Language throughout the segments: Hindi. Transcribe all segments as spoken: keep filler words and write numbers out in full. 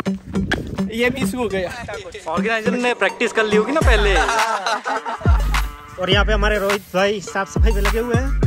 ये मिस हो गया। ऑर्गेनाइजर ने प्रैक्टिस कर ली होगी ना पहले। और यहाँ पे हमारे रोहित भाई साफ सफाई पे लगे हुए हैं।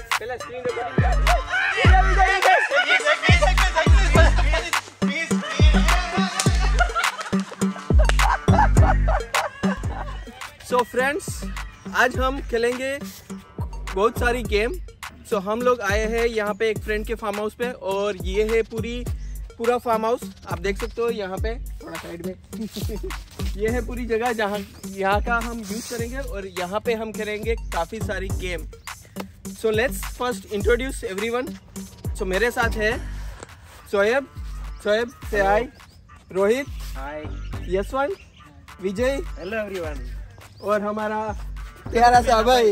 सो फ्रेंड्स, आज हम खेलेंगे बहुत सारी गेम। सो so, हम लोग आए हैं यहाँ पे एक फ्रेंड के फार्म हाउस पे, और ये है पूरी पूरा फार्म हाउस। आप देख सकते हो यहाँ पे थोड़ा साइड में ये है पूरी जगह जहाँ यहाँ का हम यूज करेंगे, और यहाँ पे हम खेलेंगे काफ़ी सारी game. So let's first introduce everyone. So मेरे साथ है शोएब। शोएब से hi. Rohit hi. Yashwant, Vijay, hello everyone. और हमारा प्यारा सा भाई।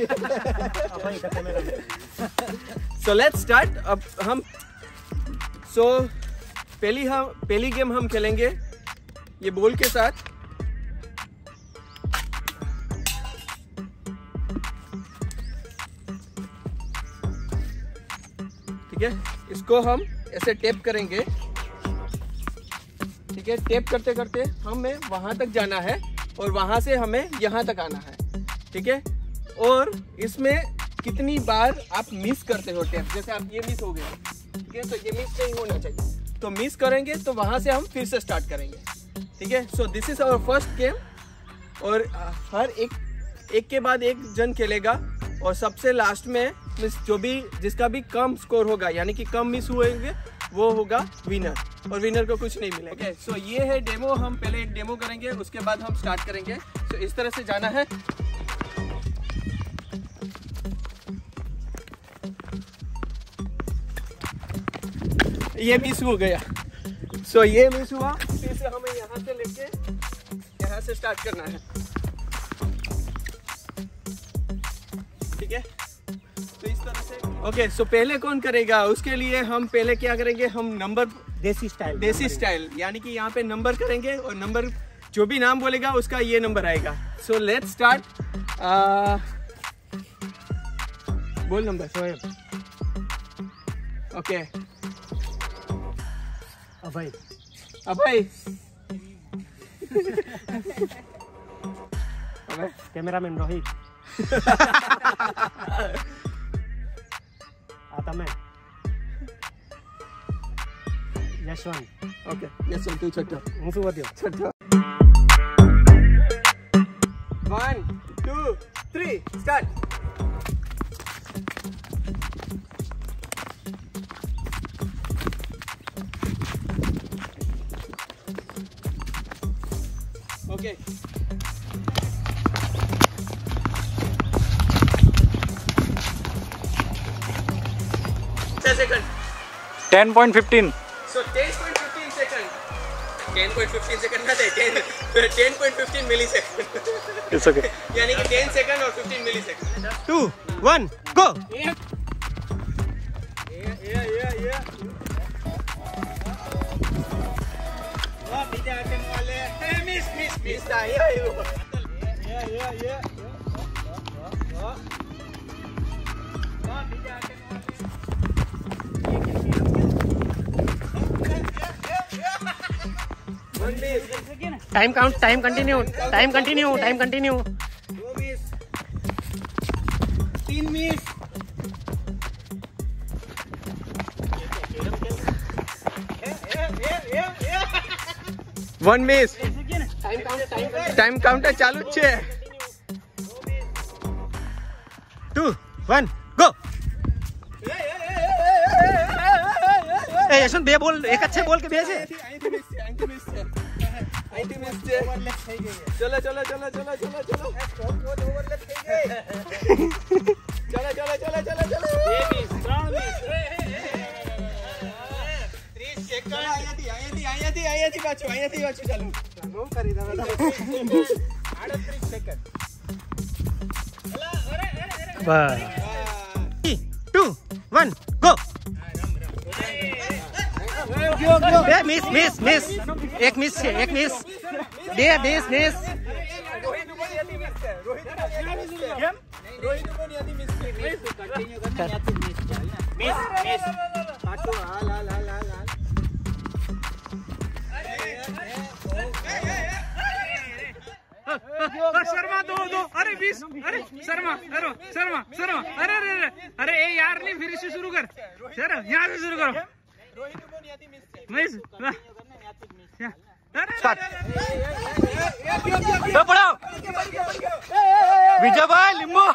So let's start. अब हम सो so, पहली हम पहली गेम हम खेलेंगे ये बॉल के साथ। ठीक है, इसको हम ऐसे टेप करेंगे। ठीक है, टेप करते करते हमें वहां तक जाना है, और वहां से हमें यहाँ तक आना है। ठीक है, और इसमें कितनी बार आप मिस करते हो टेप, जैसे आप ये मिस हो गए, ठीक है, तो ये मिस नहीं होना चाहिए। तो मिस करेंगे तो वहां से हम फिर से स्टार्ट करेंगे। ठीक है, so this is our first game, और हर एक एक के बाद एक जन खेलेगा, और सबसे लास्ट में मिस जो भी जिसका भी कम स्कोर होगा, यानी कि कम मिस हुएंगे, वो होगा विनर, और विनर को कुछ नहीं मिलेगा। ओके, सो ये है डेमो। हम पहले एक डेमो करेंगे, उसके बाद हम स्टार्ट करेंगे। सो इस तरह से जाना है। ये मिस हो गया। सो so, ये मिस हुआ, फिर से हमें यहाँ से लेके यहाँ से स्टार्ट करना है। ठीक है, तो इस तरह से। ओके, सो पहले कौन करेगा, उसके लिए हम पहले क्या करेंगे, हम नंबर देसी स्टाइल देसी स्टाइल यानी कि यहाँ पे नंबर करेंगे, और नंबर जो भी नाम बोलेगा उसका ये नंबर आएगा। So let's start. बोल number. Shoaib. Okay, Abhay. Abhay. Abhay. Cameraman Rohit. आता मैं यशवंत। ओके, यशवंत तू छठो। હું શું વધ્યો? छठो। One two three start. Okay, second. Ten point fifteen. So ten point fifteen second. Ten point fifteen second ना दे, ten point fifteen millisecond. It's okay. यानी कि टेन सेकंड और fifteen millisecond. Two one go. ये ये ये ये वाह, बीजा आटे वाले मिस मिस मिस था। ये ये ये ये वाह, बीजा आटे time count, time continue, time continue, time continue. दो मिस, तीन miss, one miss. Time counter चालू છે। Two one go. ए यशवंत બે બોલ એક જ છે, બોલ કે બે છે? चलो चलो चलो चलो चलो चलो चलो चलो चलो चलो चलो ये मिस, ત્રણ મિસ। ત્રીસ સેકન્ડ। અહીંયાથી અહીંયાથી અહીંયાથી અહીંયાથી પાછું અહીંયાથી પાછું ચાલુ બહુ કરી દે આડત્રીસ સેકન્ડ। અરે અરે બસ। Two one go. બે મિસ મિસ મિસ એક મિસ છે, એક મિસ, બે મિસ મિસ। રોહિત ઉપર યાદી મિસ છે, રોહિત ઉપર યાદી મિસ છે, કેમ રોહિત ઉપર યાદી મિસ છે, કન્ટિન્યુ કરને યાદી મિસ છે, મિસ મિસ પાછો હાલ હાલ હાલ હાલ હાલ। शर्मा अरे शर्मा शर्मा अरे अरे अरे अरे ए यार नहीं फिर से शुरू कर सर यहाँ से शुरू करो मिस पढ़ो विजय भाई लिंबू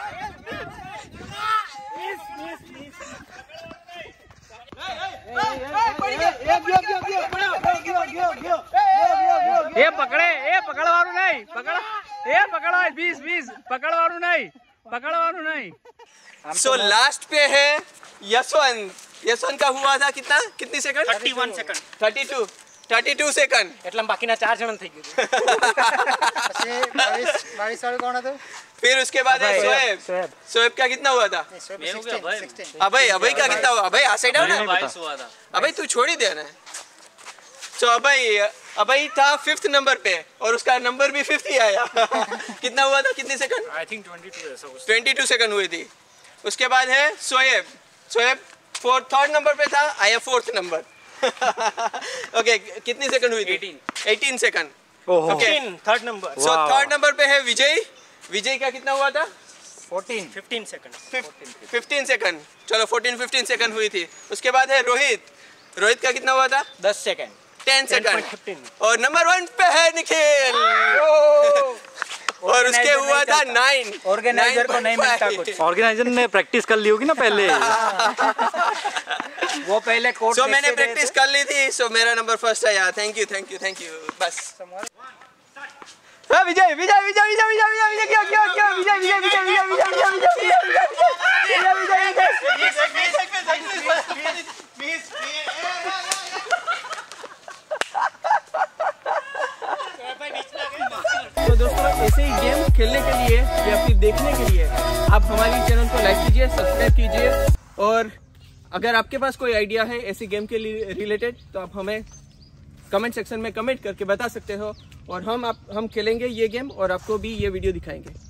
ये पकड़े ये पकड़वारू नहीं पकड़ ये पकड़ो बीस बीस पकड़वारू नहीं पकड़वारू नहीं। सो लास्ट पे है यशवंत। यशवंत का हुआ था कितना कितनी second? Thirty one second thirty two thirty two second એટલે બાકીના ચાર જણ થઈ ગયું પછી બાવીસ બાવીસ વાળું કોણ હતું? फिर उसके बाद है शोएब। शोएब का कितना हुआ था? अभय अभय का कितना हुआ? अभय आ साइड आओ ना। अभय तू छोड़ ही दे ना। सो अभय अभय था फिफ्थ नंबर पे और उसका नंबर भी फिफ्थ ही आया। कितना हुआ था कितने second? I think twenty two twenty two second हुई थी। उसके बाद है Shoaib. Shoaib fourth third number पे था, आया फोर्थ नंबर। ओके कितनी सेकंड हुई थी? Eighteen second. Okay third number so third number पे है विजय। विजय का कितना हुआ था? Fourteen fifteen second fifteen second. चलो फोर्टीन फिफ्टीन सेकंड हुई थी। उसके बाद है रोहित। रोहित का कितना हुआ था? દસ સેકન્ડ टेन सेकंड। और नंबर वन पे है निखिल और उसके हुआ था नाइन। ऑर्गेनाइजर को नहीं मिलता कुछ। ऑर्गेनाइजर ने प्रैक्टिस कर ली होगी ना पहले। वो पहले कोर्ट सो मैंने प्रैक्टिस कर ली थी, सो मेरा नंबर फर्स्ट आया। Thank you thank you thank you. बस हाँ, विजय विजय विजय विजय विजय विजय विजय क्या क्या क्या विजय विजय विजय विजय विजय विजय विजय तो दोस्तों ऐसे ही गेम खेलने के लिए या फिर देखने के लिए आप हमारे चैनल को लाइक कीजिए, सब्सक्राइब कीजिए और अगर आपके पास कोई आइडिया है ऐसे गेम के लिए रिलेटेड तो आप हमें कमेंट सेक्शन में कमेंट करके बता सकते हो और हम आप हम खेलेंगे ये गेम और आपको भी ये वीडियो दिखाएंगे।